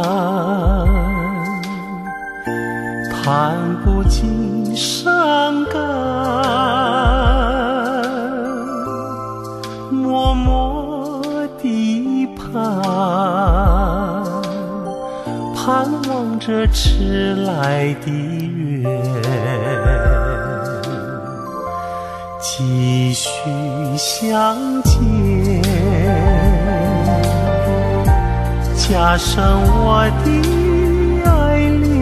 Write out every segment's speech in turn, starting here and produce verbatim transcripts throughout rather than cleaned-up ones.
叹不尽伤感，默默地盼，盼望着迟来的月，继续相见，加深我的爱恋，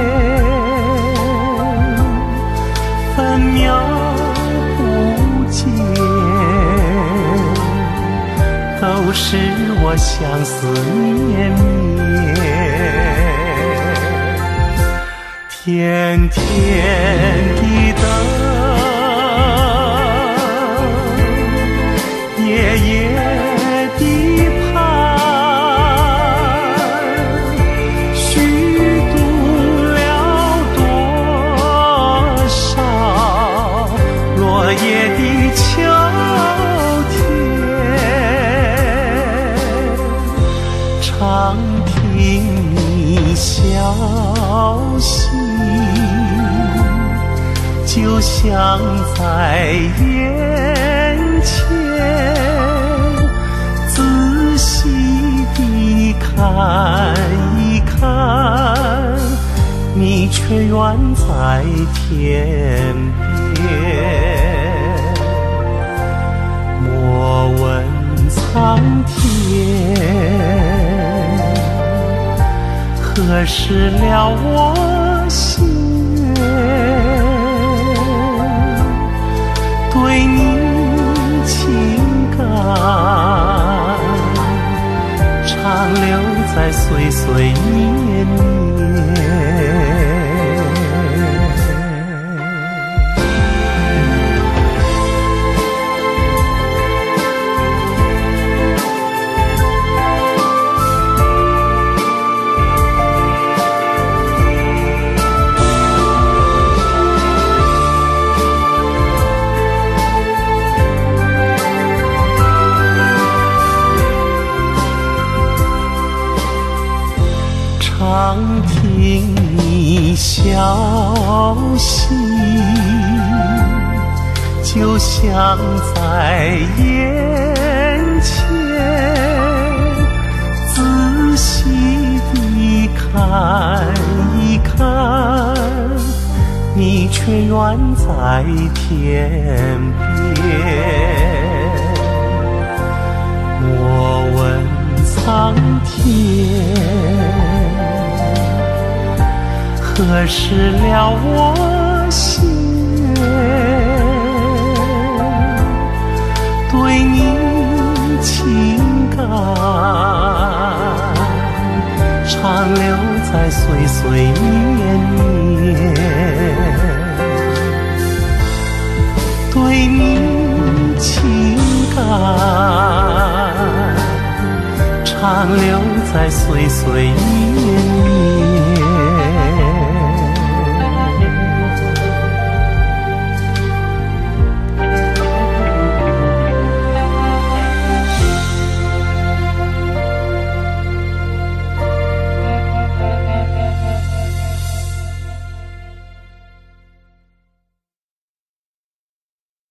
分秒不见，都是我相思绵绵，天天的等，夜夜的盼，虚度了多少落叶的秋天，常听你消息，就像在眼前，仔细地看一看，你却远在天边。莫问苍天，何时了我心愿？对你情感，长留在岁岁年年。常听你消息，就像在眼前，仔细地看一看，你却远在天边。莫问苍天，何时了我心愿？对你情感，长留在岁岁年年。对你情感，长留在岁岁年年。